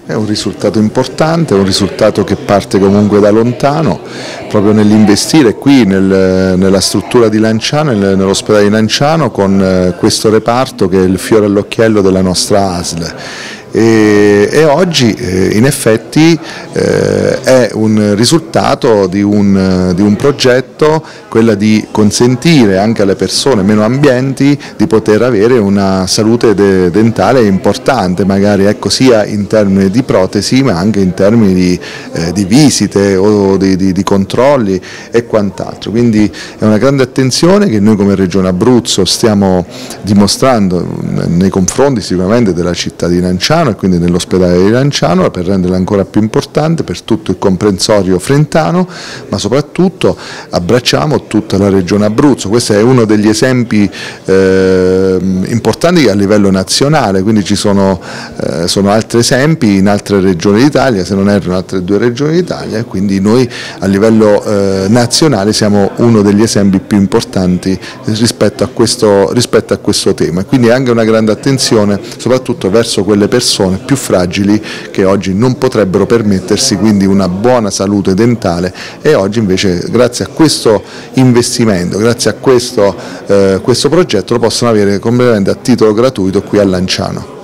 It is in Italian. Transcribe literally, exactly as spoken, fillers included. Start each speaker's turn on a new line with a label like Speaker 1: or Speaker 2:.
Speaker 1: È un risultato importante, è un risultato che parte comunque da lontano, proprio nell'investire qui nel, nella struttura di Lanciano, nel, nell'ospedale di Lanciano, con eh, questo reparto che è il fiore all'occhiello della nostra A S L. E, e oggi eh, in effetti eh, è un risultato di un, di un progetto, quella di consentire anche alle persone meno ambienti di poter avere una salute de dentale importante, magari ecco, sia in termini di protesi ma anche in termini di, eh, di visite o di, di, di controlli e quant'altro. Quindi è una grande attenzione che noi come Regione Abruzzo stiamo dimostrando nei confronti sicuramente della città di Lanciano e quindi nell'ospedale di Lanciano, per renderla ancora più importante per tutto il comprensorio frentano, ma soprattutto abbracciamo tutta la Regione Abruzzo. Questo è uno degli esempi eh, importanti a livello nazionale, quindi ci sono, eh, sono altri esempi in altre regioni d'Italia, se non erro in altre due regioni d'Italia, e quindi noi a livello eh, nazionale siamo uno degli esempi più importanti rispetto a questo, rispetto a questo tema. Quindi anche una grande attenzione soprattutto verso quelle persone più fragili che oggi non potrebbero permettersi quindi una buona salute dentale, e oggi invece grazie a questo investimento, grazie a questo, eh, questo progetto lo possono avere completamente a titolo gratuito qui a Lanciano.